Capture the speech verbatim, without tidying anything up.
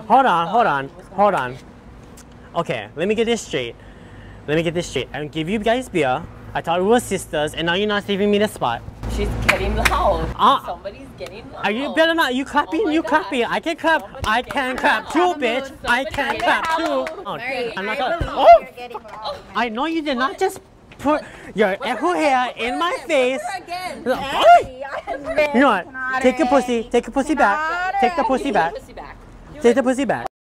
hold on, hold on, hold on. Okay, let me get this straight. Let me get this straight. I give you guys beer. I thought we were sisters, and now you're not saving me the spot. She's getting loud. Uh, Somebody's getting loud. Are you better not? You clapping? Oh you God. clapping? I can clap. Somebody's I can clap too, bitch. I can clap too. Oh, Mary, I'm not I gonna. believe Oh! you're getting loud. I know you did not just put your echo hair in my face. Again. Mary, I admit, You know what? not Take the it. pussy. Take the pussy back. Not Take the it. pussy back. Pussy back. Take the pussy back.